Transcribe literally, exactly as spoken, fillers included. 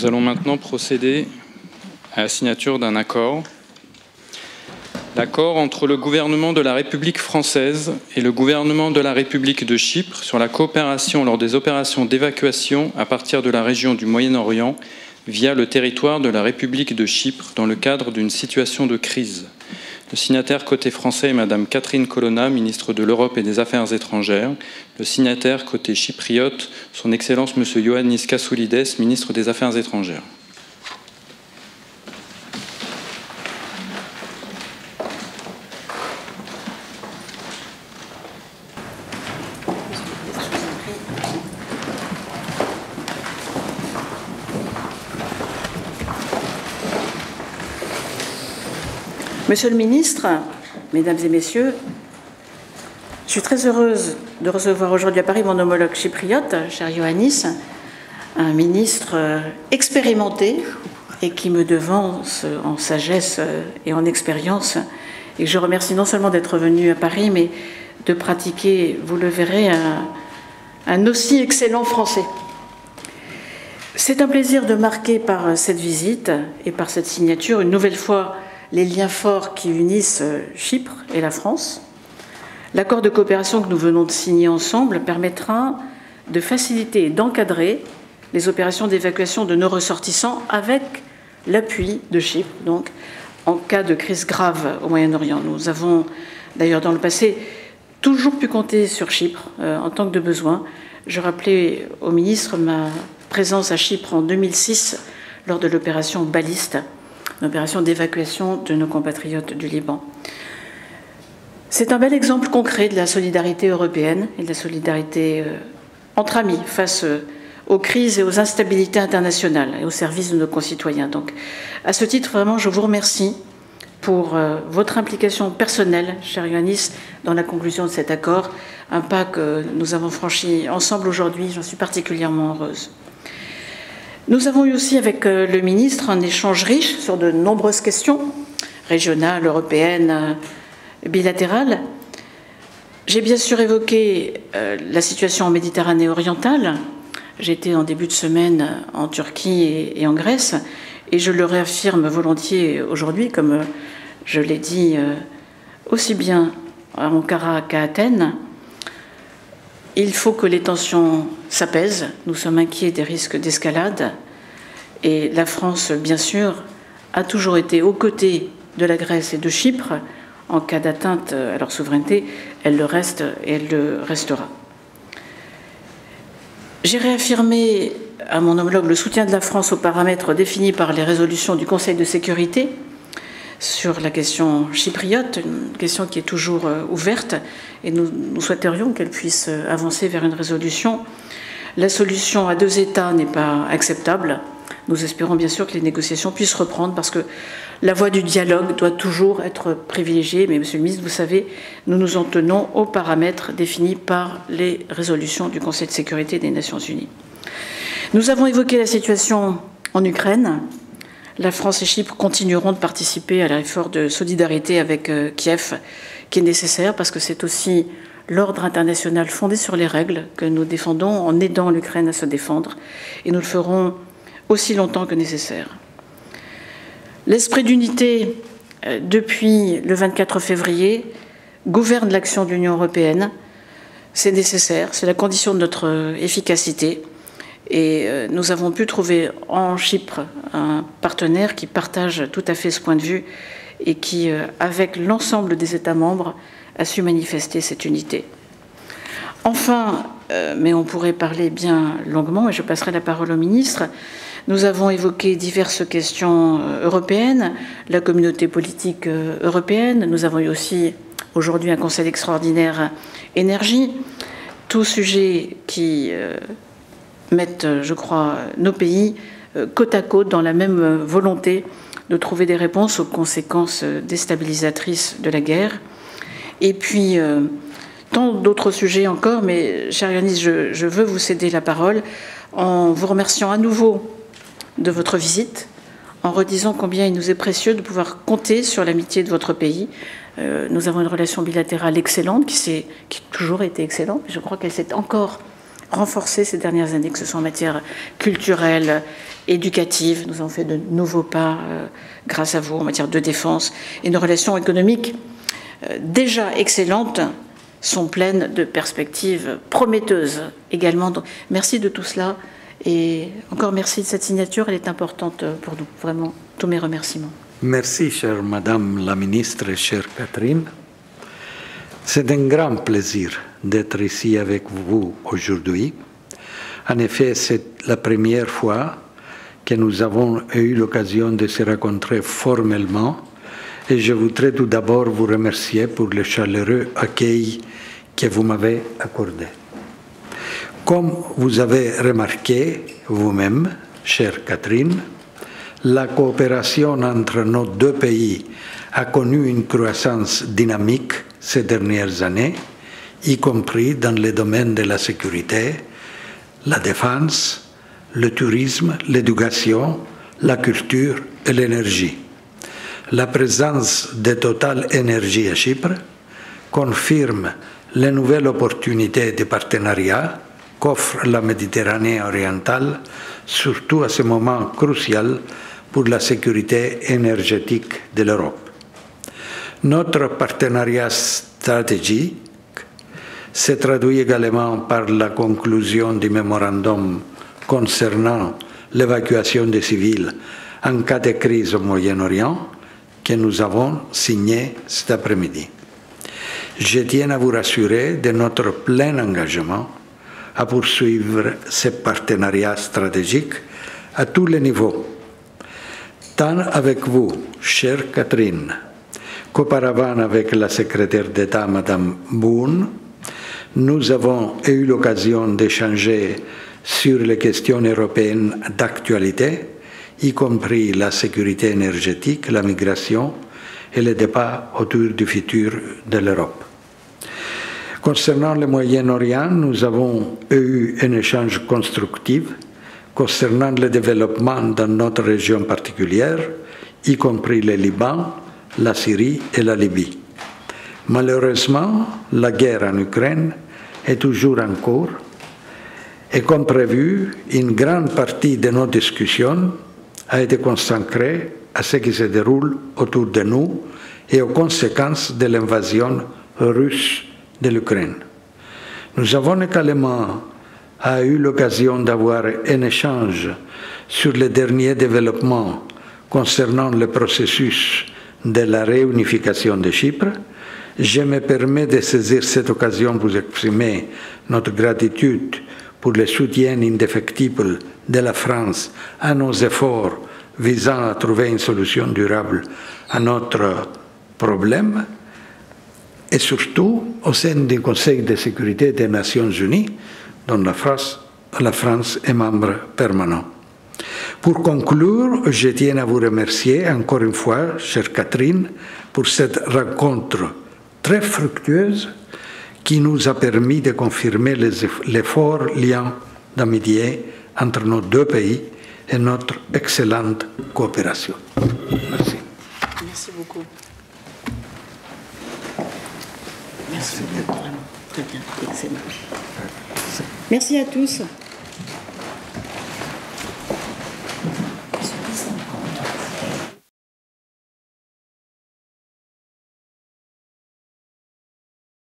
Nous allons maintenant procéder à la signature d'un accord. L'accord entre le gouvernement de la République française et le gouvernement de la République de Chypre sur la coopération lors des opérations d'évacuation à partir de la région du Moyen-Orient via le territoire de la République de Chypre dans le cadre d'une situation de crise. Le signataire côté français est Madame Catherine Colonna, ministre de l'Europe et des Affaires étrangères. Le signataire côté chypriote, son Excellence Monsieur Ioannis Kasoulides, ministre des Affaires étrangères. Monsieur le ministre, Mesdames et Messieurs, je suis très heureuse de recevoir aujourd'hui à Paris mon homologue chypriote, cher Ioannis, un ministre expérimenté et qui me devance en sagesse et en expérience. Et je remercie non seulement d'être venu à Paris, mais de pratiquer, vous le verrez, un, un aussi excellent français. C'est un plaisir de marquer par cette visite et par cette signature une nouvelle fois les liens forts qui unissent Chypre et la France. L'accord de coopération que nous venons de signer ensemble permettra de faciliter et d'encadrer les opérations d'évacuation de nos ressortissants avec l'appui de Chypre, donc en cas de crise grave au Moyen-Orient. Nous avons d'ailleurs dans le passé toujours pu compter sur Chypre euh, en tant que de besoin. Je rappelais au ministre ma présence à Chypre en deux mille six lors de l'opération Baliste, une opération d'évacuation de nos compatriotes du Liban. C'est un bel exemple concret de la solidarité européenne et de la solidarité euh, entre amis face euh, aux crises et aux instabilités internationales et au service de nos concitoyens. Donc, à ce titre, vraiment, je vous remercie pour euh, votre implication personnelle, cher Ioannis, dans la conclusion de cet accord, un pas que nous avons franchi ensemble aujourd'hui. J'en suis particulièrement heureuse. Nous avons eu aussi avec le ministre un échange riche sur de nombreuses questions régionales, européennes, bilatérales. J'ai bien sûr évoqué la situation en Méditerranée orientale. J'étais en début de semaine en Turquie et en Grèce et je le réaffirme volontiers aujourd'hui, comme je l'ai dit aussi bien à Ankara qu'à Athènes. Il faut que les tensions s'apaisent. Nous sommes inquiets des risques d'escalade. Et la France, bien sûr, a toujours été aux côtés de la Grèce et de Chypre. En cas d'atteinte à leur souveraineté, elle le reste et elle le restera. J'ai réaffirmé à mon homologue le soutien de la France aux paramètres définis par les résolutions du Conseil de sécurité sur la question chypriote, une question qui est toujours ouverte, et nous, nous souhaiterions qu'elle puisse avancer vers une résolution. La solution à deux États n'est pas acceptable. Nous espérons bien sûr que les négociations puissent reprendre parce que la voie du dialogue doit toujours être privilégiée. Mais Monsieur le ministre, vous savez, nous nous en tenons aux paramètres définis par les résolutions du Conseil de sécurité des Nations Unies. Nous avons évoqué la situation en Ukraine. La France et Chypre continueront de participer à l'effort de solidarité avec Kiev qui est nécessaire parce que c'est aussi l'ordre international fondé sur les règles que nous défendons en aidant l'Ukraine à se défendre et nous le ferons aussi longtemps que nécessaire. L'esprit d'unité depuis le vingt-quatre février gouverne l'action de l'Union européenne. C'est nécessaire, c'est la condition de notre efficacité. Et nous avons pu trouver en Chypre un partenaire qui partage tout à fait ce point de vue et qui, avec l'ensemble des États membres, a su manifester cette unité. Enfin, mais on pourrait parler bien longuement, et je passerai la parole au ministre, nous avons évoqué diverses questions européennes, la communauté politique européenne, nous avons eu aussi aujourd'hui un conseil extraordinaire énergie, tout sujet qui mettent, je crois, nos pays côte à côte dans la même volonté de trouver des réponses aux conséquences déstabilisatrices de la guerre. Et puis, euh, tant d'autres sujets encore, mais cher Ioannis, je, je veux vous céder la parole en vous remerciant à nouveau de votre visite, en redisant combien il nous est précieux de pouvoir compter sur l'amitié de votre pays. Euh, nous avons une relation bilatérale excellente, qui, qui a toujours été excellente, mais je crois qu'elle s'est encore renforcés ces dernières années, que ce soit en matière culturelle, éducative. Nous avons fait de nouveaux pas euh, grâce à vous en matière de défense. Et nos relations économiques, euh, déjà excellentes, sont pleines de perspectives prometteuses également. Donc, merci de tout cela. Et encore merci de cette signature. Elle est importante pour nous. Vraiment, tous mes remerciements. Merci, chère Madame la Ministre et chère Catherine. C'est un grand plaisir d'être ici avec vous aujourd'hui. En effet, c'est la première fois que nous avons eu l'occasion de se rencontrer formellement et je voudrais tout d'abord vous remercier pour le chaleureux accueil que vous m'avez accordé. Comme vous avez remarqué vous-même, chère Catherine, la coopération entre nos deux pays a connu une croissance dynamique ces dernières années, y compris dans les domaines de la sécurité, la défense, le tourisme, l'éducation, la culture et l'énergie. La présence de Total Energy à Chypre confirme les nouvelles opportunités de partenariat qu'offre la Méditerranée orientale, surtout à ce moment crucial pour la sécurité énergétique de l'Europe. Notre partenariat stratégique se traduit également par la conclusion du mémorandum concernant l'évacuation des civils en cas de crise au Moyen-Orient que nous avons signé cet après-midi. Je tiens à vous rassurer de notre plein engagement à poursuivre ce partenariat stratégique à tous les niveaux, tant avec vous, chère Catherine, qu'auparavant avec la secrétaire d'État, Madame Boone. Nous avons eu l'occasion d'échanger sur les questions européennes d'actualité, y compris la sécurité énergétique, la migration et les débats autour du futur de l'Europe. Concernant le Moyen-Orient, nous avons eu un échange constructif concernant le développement dans notre région particulière, y compris le Liban, la Syrie et la Libye. Malheureusement, la guerre en Ukraine est toujours en cours et comme prévu, une grande partie de nos discussions a été consacrée à ce qui se déroule autour de nous et aux conséquences de l'invasion russe de l'Ukraine. Nous avons également eu l'occasion d'avoir un échange sur les derniers développements concernant le processus de la réunification de Chypre. Je me permets de saisir cette occasion pour exprimer notre gratitude pour le soutien indéfectible de la France à nos efforts visant à trouver une solution durable à notre problème, et surtout au sein du Conseil de sécurité des Nations Unies, dont la France, la France est membre permanent. Pour conclure, je tiens à vous remercier encore une fois, chère Catherine, pour cette rencontre très fructueuse qui nous a permis de confirmer les forts liens d'amitié entre nos deux pays et notre excellente coopération. Merci. Merci beaucoup. Merci, vraiment. Très bien, excellent. Merci à tous.